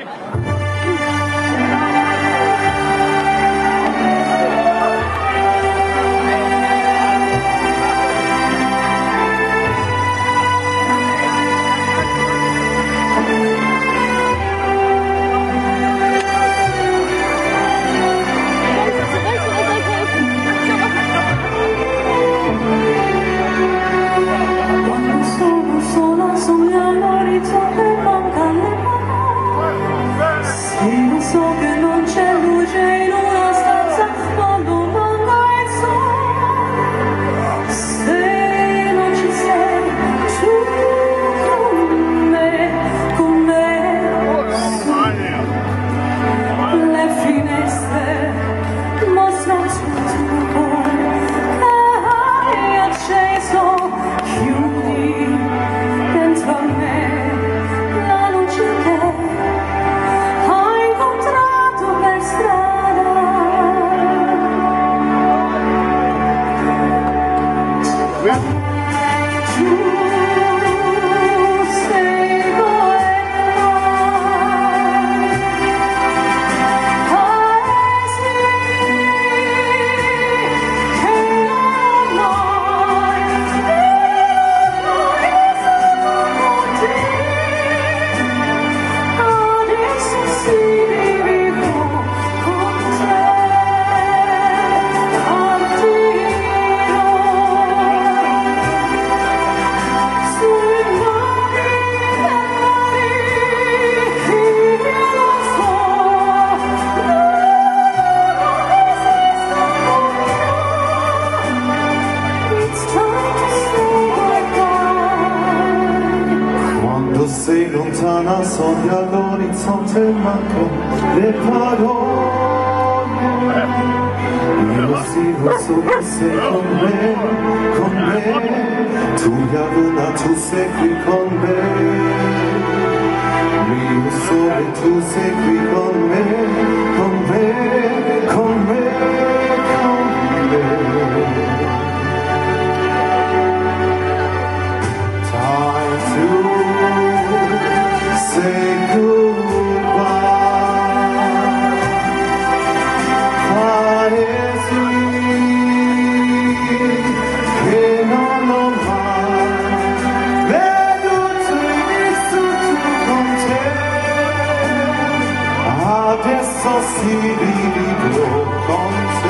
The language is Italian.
Sei lontana, soglia all'orizzonte mancano le parole. Io sì, lo so che sei con me, tu Yavuna, tu sei qui con me. Io so che tu sei qui con me, con me, con me, con me. Say goodbye. Pareci che non ho mai veduto e vissuto con te. Adesso si rivivo con te.